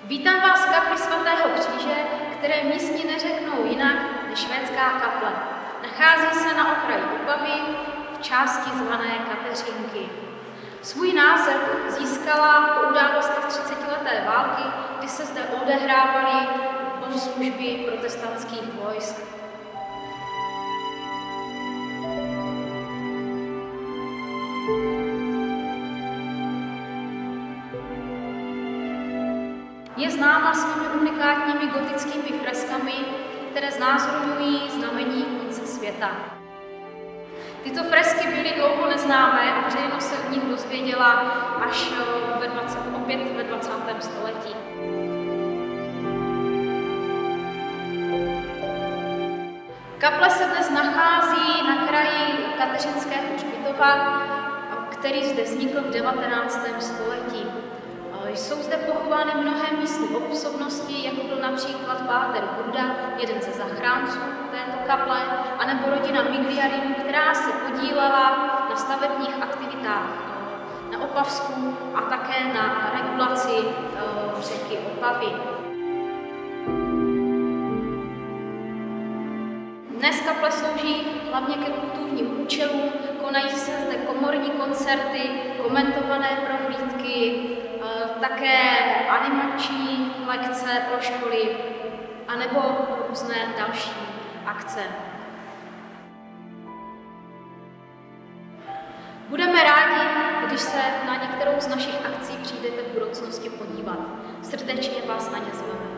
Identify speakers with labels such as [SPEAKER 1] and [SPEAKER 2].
[SPEAKER 1] Vítám vás v kapli svatého Kříže, které místní neřeknou jinak než švédská kaple. Nachází se na okraji Opavy v části zvané Kateřinky. Svůj název získala po událostech 30leté války, kdy se zde odehrávaly bohoslužby protestantských vojsk. Je známa svými unikátními gotickými freskami, které znázorňují znamení konce světa. Tyto fresky byly dlouho neznámé a veřejnost se o nich dozvěděla až opět ve 20. století. Kaple se dnes nachází na kraji Kateřinského hřbitova, který zde vznikl v 19. století. Jsou zde pochovány mnohé místní osobnosti, jako byl například páter Gruda, jeden ze zachránců této kaple, anebo rodina Migliarinů, která se podílela na stavebních aktivitách na Opavsku a také na regulaci řeky Opavy. Dnes kaple slouží hlavně ke kulturním účelům, konají se zde komorní koncerty, komentované prohlídky, také animační lekce pro školy, anebo různé další akce. Budeme rádi, když se na některou z našich akcí přijdete v budoucnosti podívat. Srdečně vás na ně zveme.